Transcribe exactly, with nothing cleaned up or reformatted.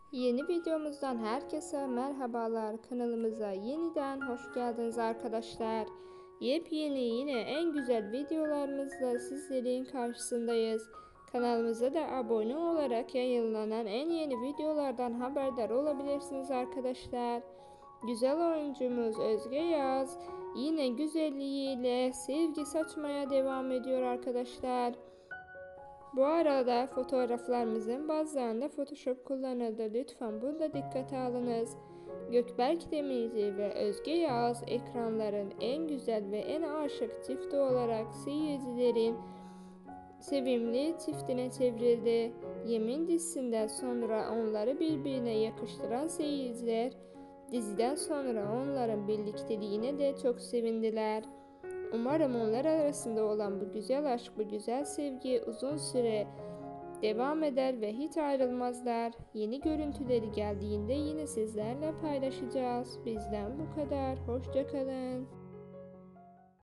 Yeni videomuzdan herkese merhabalar. Kanalımıza yeniden hoş geldiniz arkadaşlar. Yepyeni yine en güzel videolarımızla sizlerin karşısındayız. Kanalımıza da abone olarak yayınlanan en yeni videolardan haberdar olabilirsiniz arkadaşlar. Güzel oyuncumuz Özge Yağız yine güzelliğiyle sevgi saçmaya devam ediyor arkadaşlar. Bu arada fotoğraflarımızın bazılarında Photoshop kullanıldı. Lütfen burada dikkate alınız. Gökberk Demirci ve Özge Yağız ekranların en güzel ve en aşık çifti olarak seyircilerin sevimli çiftine çevrildi. Yemin dizisinden sonra onları birbirine yakıştıran seyirciler diziden sonra onların birlikteliğine de çok sevindiler. Umarım onlar arasında olan bu güzel aşk, bu güzel sevgi uzun süre devam eder ve hiç ayrılmazlar. Yeni görüntüleri geldiğinde yine sizlerle paylaşacağız. Bizden bu kadar. Hoşça kalın.